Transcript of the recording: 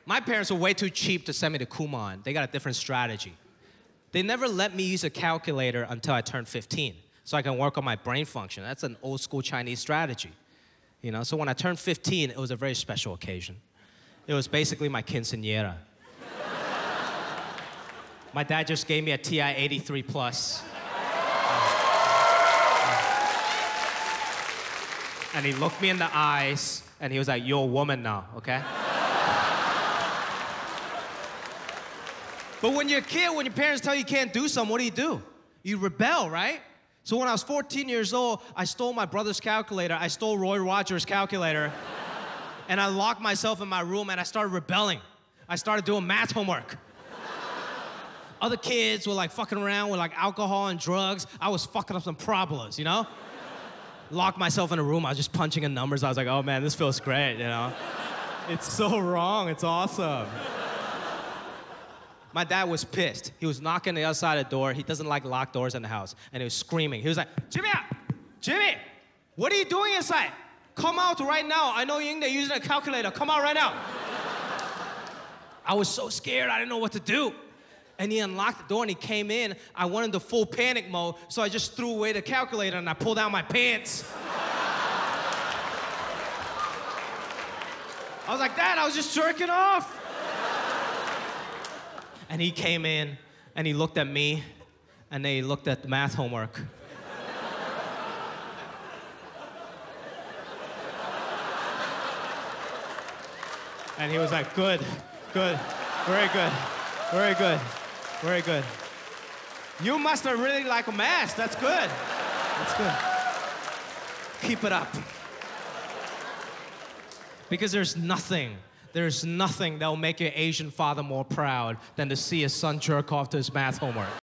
My parents were way too cheap to send me to Kumon. They got a different strategy. They never let me use a calculator until I turned 15, so I can work on my brain function. That's an old school Chinese strategy. You know, so when I turned 15, it was a very special occasion. It was basically my quinceañera. My dad just gave me a TI 83 Plus. And he looked me in the eyes, and he was like, "You're a woman now, okay?" But when you're a kid, when your parents tell you can't do something, what do? You rebel, right? So when I was 14 years old, I stole my brother's calculator. I stole Roy Rogers' calculator. And I locked myself in my room, and I started rebelling. I started doing math homework. Other kids were like fucking around with like alcohol and drugs. I was fucking up some parabolas, you know? Locked myself in a room. I was just punching in numbers. I was like, oh man, this feels great, you know? It's so wrong. It's awesome. My dad was pissed. He was knocking on the other side of the door. He doesn't like locked doors in the house. And he was screaming. He was like, Jimmy, Jimmy, what are you doing inside? Come out right now. I know you're in there using a calculator. Come out right now. I was so scared. I didn't know what to do. And he unlocked the door and he came in. I went into full panic mode, so I just threw away the calculator and I pulled down my pants. I was like, Dad, I was just jerking off. And he came in, and he looked at me, and then he looked at the math homework. And he was like, good, good, very good, very good, very good. You must have really liked math. That's good. That's good. Keep it up. Because there's nothing that will make your Asian father more proud than to see his son jerk off to his math homework.